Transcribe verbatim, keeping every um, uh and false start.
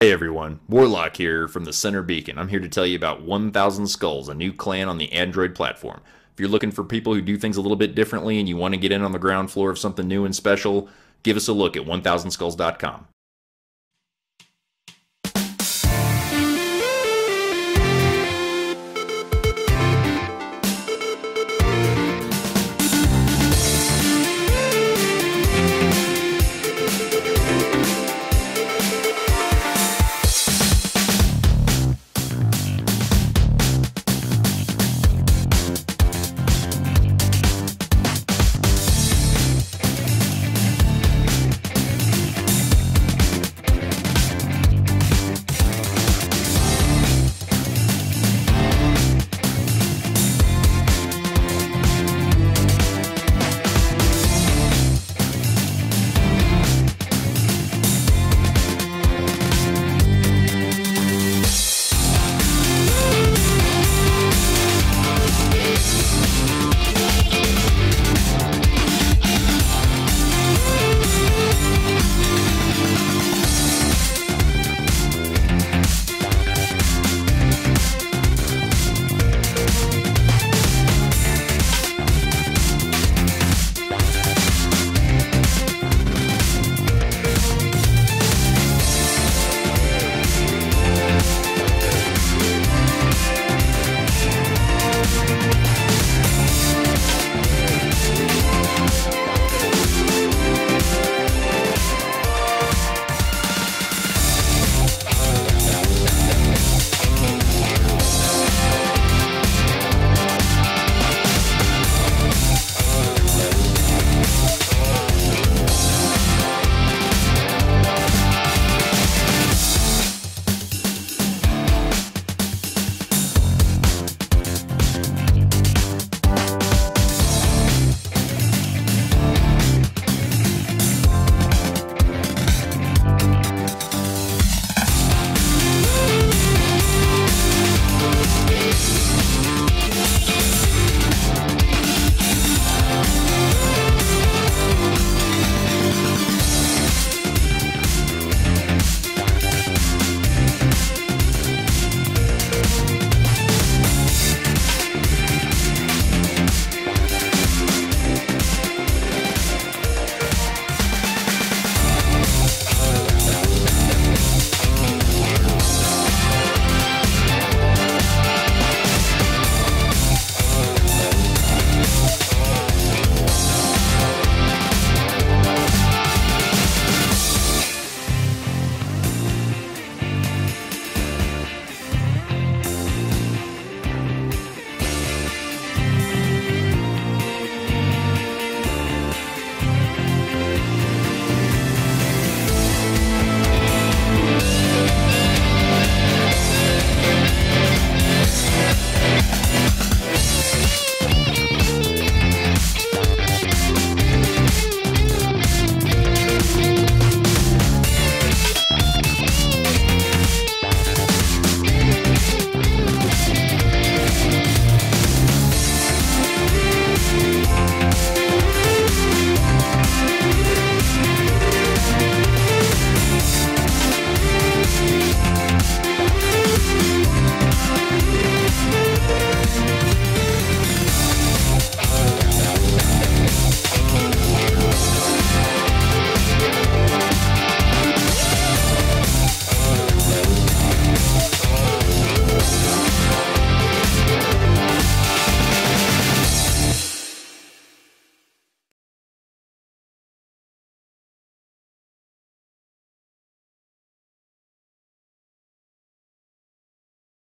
Hey everyone, Warlock here from the Center Beacon. I'm here to tell you about one thousand Skulls, a new clan on the Android platform. If you're looking for people who do things a little bit differently and you want to get in on the ground floor of something new and special, give us a look at one thousand skulls dot com.